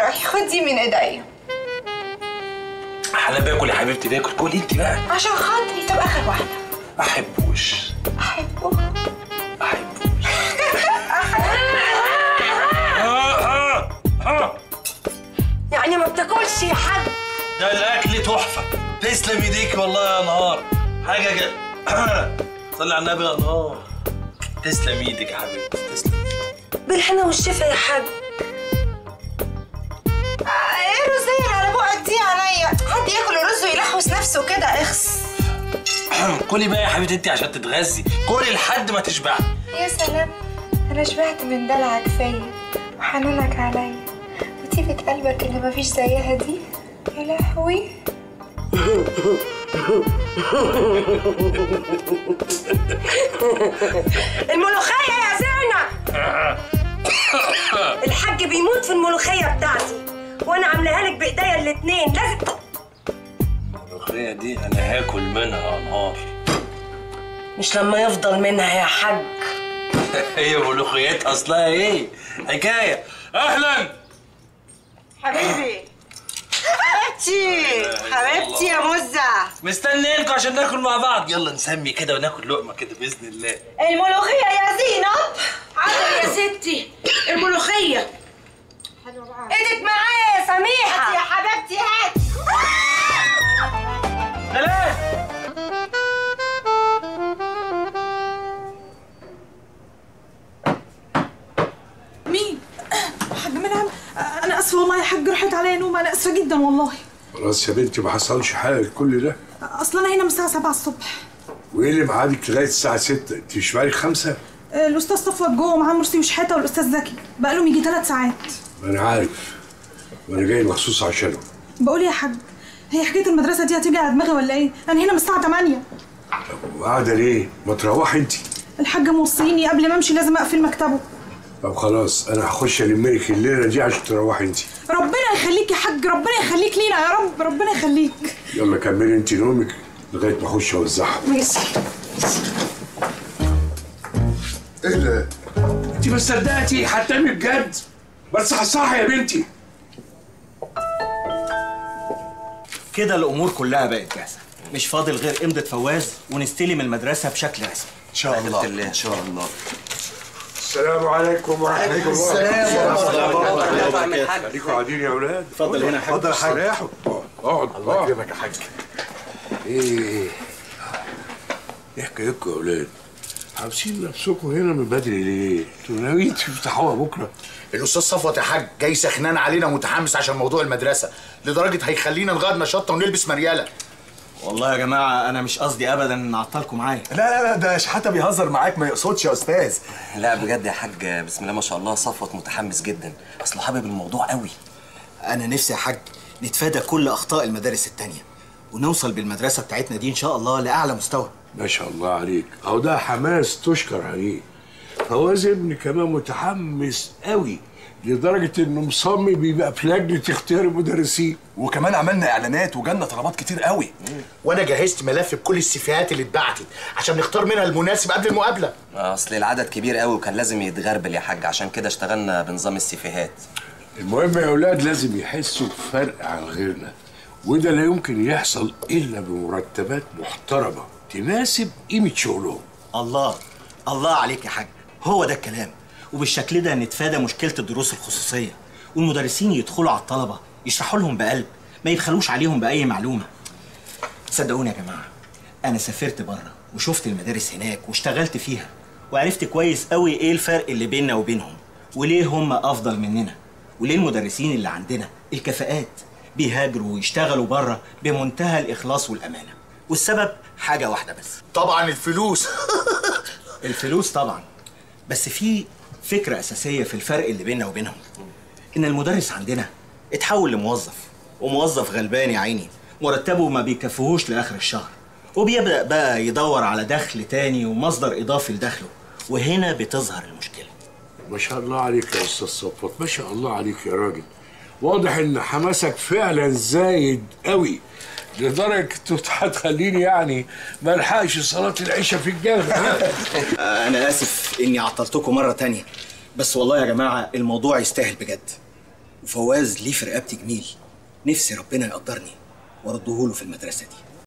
روحي خدي من ايديا. انا باكل يا حبيبتي، باكل. كلي انت بقى عشان خاطري. طب اخر واحده. احبوش. احبه. احبوش. يعني ما بتاكلش يا حاج؟ ده الاكل تحفه. تسلم ايديك والله يا نهار. حاجه كده. صلي على النبي يا نهار. تسلم ايدك يا حبيبتي، تسلم. بالهنا والشفا يا حاج. ايه الرزية اللي على بقك دي عليا؟ حد ياكل الرز ويلحوس نفسه كده؟ اخس. كلي بقى يا حبيبتي انت عشان تتغذي، كلي لحد ما تشبعي. يا سلام، انا شبعت من دلعك فيا وحنانك عليا وطيبة قلبك اللي مفيش زيها دي. يا لهوي. الملوخية يا زينة. الحاج بيموت في الملوخية بتاعتي وانا عاملاها لك بايديا الاتنين. لازم. الملوخية دي انا هاكل منها يا نهار. مش لما يفضل منها يا حاج. هي ملوخيات اصلها ايه؟ حكاية. اهلا حبيبي. حبيبتي حبيبتي يا مزة. مستنيينكم عشان ناكل مع بعض. يلا نسمي كده وناكل لقمة كده بإذن الله. الملوخية يا زينب. حاضر يا ستي. الملوخية. ايدك معايا يا سميحة. يا حبيبتي هات. ثلاث. مين؟ حاج منعم، انا اسفه والله يا حاج، راحت عليا نوم، انا اسفه جدا والله. خلاص يا بنتي ما حصلش حاجه كل ده. اصل انا هنا من الساعه 7 الصبح. وايه اللي معادك لغايه الساعه 6؟ انت مش بالك 5؟ الاستاذ صفوت جوه ومعاه مرسي وشحاته والاستاذ زكي، بقالهم يجي 3 ساعات. ما انا عارف، وانا جاي مخصوص عشانهم. بقول يا حاج، هي حكايه المدرسه دي هتيجي على دماغي ولا ايه؟ انا هنا من الساعه 8. طب وقاعده ليه؟ ما تروحي انت. الحاج موصيني قبل ما امشي لازم اقفل مكتبه. طب خلاص انا هخش الم لك الليله دي عشان تروحي انت. ربنا يخليك يا حاج، ربنا يخليك لينا يا رب، ربنا يخليك. يلا كملي انت نومك لغايه ما اخش اوزعها. ماشي. ايه ده؟ انت ما صدقتي هتعملي بجد؟ بس صح يا بنتي. كده الامور كلها بقت جاهزه، مش فاضل غير امضة فواز ونستلم المدرسه بشكل رسمي ان شاء الله. ان شاء الله. السلام عليكم ورحمه الله. السلام ورحمه الله وبركاته. خليكم قاعدين يا اولاد. اتفضل هنا يا حاج. اتفضل يا حاج. اقعد. الله يكرمك يا حاج. ايه حكايتكم يا اولاد؟ حابسين نفسكم هنا من بدري ليه؟ انتوا ناويين تفتحوها بكره؟ الاستاذ صفوت يا حاج جاي سخنان علينا ومتحمس عشان موضوع المدرسه، لدرجه هيخلينا نغير نشاطنا ونلبس مرياله. والله يا جماعه انا مش قصدي ابدا ان اعطلكم معايا. لا ده شحاته بيهزر معاك، ما يقصدش يا استاذ. لا بجد يا حاج، بسم الله ما شاء الله، صفوت متحمس جدا، اصله حابب الموضوع قوي. انا نفسي يا حاج نتفادى كل اخطاء المدارس التانيه ونوصل بالمدرسه بتاعتنا دي ان شاء الله لاعلى مستوى. ما شاء الله عليك، اهو ده حماس تشكر عليه. فواز ابني كمان متحمس قوي لدرجه انه مصمم يبقى في لجنه اختيار المدرسين، وكمان عملنا اعلانات وجالنا طلبات كتير قوي. وانا جهزت ملف بكل السيفيهات اللي اتبعتت عشان نختار منها المناسب قبل المقابله. اصل العدد كبير قوي وكان لازم يتغربل يا حاج، عشان كده اشتغلنا بنظام السيفيهات. المهم يا اولاد لازم يحسوا بفرق عن غيرنا، وده لا يمكن يحصل الا بمرتبات محترمه تناسب قيمه شغلهم. الله عليك يا حاج، هو ده الكلام. وبالشكل ده نتفادى مشكله الدروس الخصوصيه، والمدرسين يدخلوا على الطلبه يشرحوا لهم بقلب، ما يبخلوش عليهم باي معلومه. صدقوني يا جماعه، انا سافرت بره وشفت المدارس هناك واشتغلت فيها، وعرفت كويس قوي ايه الفرق اللي بيننا وبينهم، وليه هم افضل مننا، وليه المدرسين اللي عندنا الكفاءات بيهاجروا ويشتغلوا بره بمنتهى الاخلاص والامانه. والسبب حاجه واحده بس، طبعا الفلوس. الفلوس طبعا، بس في فكره اساسيه في الفرق اللي بيننا وبينهم، ان المدرس عندنا اتحول لموظف، وموظف غلبان يا عيني مرتبه ما بيكفيهوش لاخر الشهر، وبيبدا بقى يدور على دخل تاني ومصدر اضافي لدخله، وهنا بتظهر المشكله. ما شاء الله عليك يا استاذ صفوت، ما شاء الله عليك يا راجل. واضح ان حماسك فعلا زايد قوي لدرجه هتخليني يعني ما الحقش صلاه العشاء في الجامع. انا اسف اني عطلتكم مره تانية، بس والله يا جماعه الموضوع يستاهل بجد. وفواز ليه في رقبتي جميل، نفسي ربنا يقدرني وارده له في المدرسه دي.